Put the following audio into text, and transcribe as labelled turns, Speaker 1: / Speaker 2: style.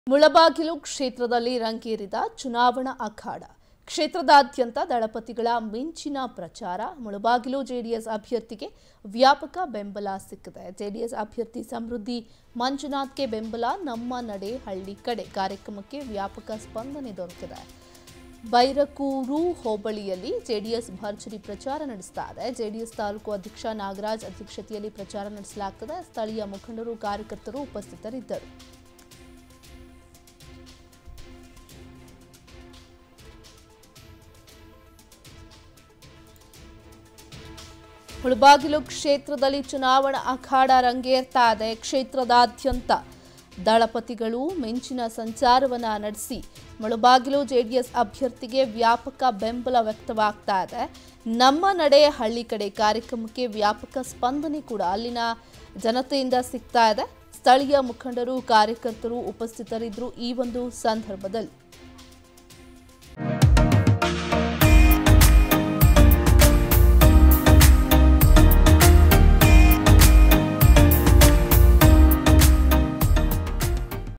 Speaker 1: ಮುಳಬಾಗಿಲು ಕ್ಷೇತ್ರದಲ್ಲಿ ರಂಗೇರಿದ ಚುನಾವಣಾ ಅಖಾಡ. ಕ್ಷೇತ್ರದಾದ್ಯಂತ ದಳಪತಿಗಳ ಮಿಂಚಿನ ಪ್ರಚಾರ. ಮುಳಬಾಗಿಲು ಜೆಡಿಎಸ್ ಅಭ್ಯರ್ಥಿಗೆ ವ್ಯಾಪಕ ಬೆಂಬಲ ಸಿಕ್ಕಿದೆ. ಜೆಡಿಎಸ್ ಅಭ್ಯರ್ಥಿ ಸಮೃದ್ಧಿ ಮಂಜುನಾಥ್ಗೆ ಬೆಂಬಲ. ನಮ್ಮ ನಡೆ ಹಳ್ಳಿ ಕಡೆ ಕಾರ್ಯಕ್ರಮಕ್ಕೆ ವ್ಯಾಪಕ ಸ್ಪಂದನೆ ದೊರೆತಿದೆ. ಬೈರಕೂರು ಹೋಬಳಿಯಲ್ಲಿ ಜೆಡಿಎಸ್ ಭರ್ಜರಿ ಪ್ರಚಾರ ನಡೆಸ್ತಾ ಇದೆ. ಜೆಡಿಎಸ್ ತಾಲೂಕು ಅಧ್ಯಕ್ಷ ನಾಗರಾಜ್ ಅಧ್ಯಕ್ಷತೆಯಲ್ಲಿ ಪ್ರಚಾರ ನಡೆಸಲಾಗುತ್ತದೆ. ಸ್ಥಳೀಯ ಮುಖಂಡರು ಕಾರ್ಯಕರ್ತರು ಉಪಸ್ಥಿತರಿದ್ದರು. ಮುಳಬಾಗಿಲು ಕ್ಷೇತ್ರದಲ್ಲಿ ಚುನಾವಣಾ ಅಖಾಡ ರಂಗೇರ್ತಾ ಇದೆ. ಕ್ಷೇತ್ರದಾದ್ಯಂತ ದಳಪತಿಗಳು ಮಿಂಚಿನ ಸಂಚಾರವನ್ನ ನಡೆಸಿ ಮುಳಬಾಗಿಲು ಜೆಡಿಎಸ್ ಅಭ್ಯರ್ಥಿಗೆ ವ್ಯಾಪಕ ಬೆಂಬಲ ವ್ಯಕ್ತವಾಗ್ತಾ ಇದೆ. ನಮ್ಮ ನಡೆ ಹಳ್ಳಿ ಕಡೆ ಕಾರ್ಯಕ್ರಮಕ್ಕೆ ವ್ಯಾಪಕ ಸ್ಪಂದನೆ ಕೂಡ ಅಲ್ಲಿನ ಜನತೆಯಿಂದ ಸಿಗ್ತಾ ಇದೆ. ಸ್ಥಳೀಯ ಮುಖಂಡರು ಕಾರ್ಯಕರ್ತರು ಉಪಸ್ಥಿತರಿದ್ದರು ಈ ಒಂದು ಸಂದರ್ಭದಲ್ಲಿ.